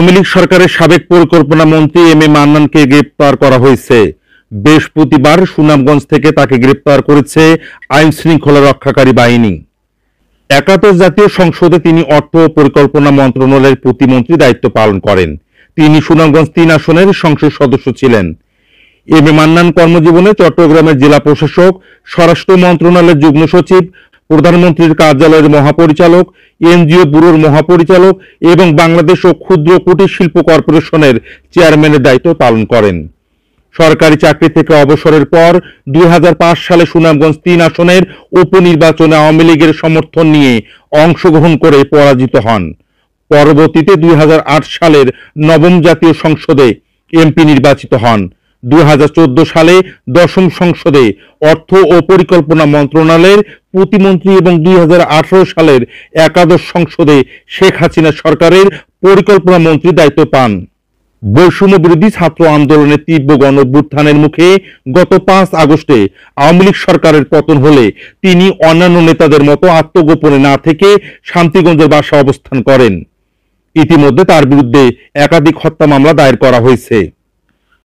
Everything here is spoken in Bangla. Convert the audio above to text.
আওয়ামী লীগ সরকারের সাবেক পরিকল্পনা মন্ত্রী এম এ মান্নানকে গ্রেপ্তার করা হয়েছে। বৃহস্পতিবার সুনামগঞ্জ থেকে তাকে গ্রেপ্তার করেছে আইন শৃঙ্খলা রক্ষাকারী বাহিনী। একাদশ জাতীয় সংসদে তিনি অর্থ ও পরিকল্পনা মন্ত্রণালয়ের প্রতিমন্ত্রী দায়িত্ব পালন করেন। তিনি সুনামগঞ্জ 3 আসনের সংসদ সদস্য ছিলেন। এম এ মান্নান কর্মজীবনে চট্টগ্রামের জেলা প্রশাসক, স্বরাষ্ট্র মন্ত্রণালয়ের যুগ্ম সচিব, প্রধানমন্ত্রীর কার্যালয়ের মহাপরিচালক, এনজিও ব্যুরোর মহাপরিচালক এবং বাংলাদেশ ও ক্ষুদ্র কুটির শিল্প কর্পোরেশনের চেয়ারম্যানের দায়িত্ব পালন করেন। সরকারি চাকরি থেকে অবসরের পর 2005 সালে সুনামগঞ্জ 3 আসনের উপনির্বাচনে আওয়ামী লীগের সমর্থন নিয়ে অংশগ্রহণ করে পরাজিত হন। পরবর্তীতে 2008 সালের 9ম জাতীয় সংসদে এমপি নির্বাচিত হন। 2014 সালে 10ম সংসদে অর্থ ও পরিকল্পনা মন্ত্রণালয়ের প্রতিমন্ত্রী এবং 2018 সালের একাদশ সংসদে শেখ হাসিনা সরকারের পরিকল্পনা মন্ত্রী দায়িত্ব পান। বৈষম্য বিরোধী ছাত্র আন্দোলনের তীব্র গণঅভ্যুত্থানের মুখে গত 5 আগস্টে আওয়ামী লীগ সরকারের পতন হলে তিনি অন্যান্য নেতাদের মতো আত্মগোপনে না থেকে শান্তিগঞ্জের বাসায় অবস্থান করেন। ইতিমধ্যে তার বিরুদ্ধে একাধিক হত্যা মামলা দায়ের করা হয়েছে।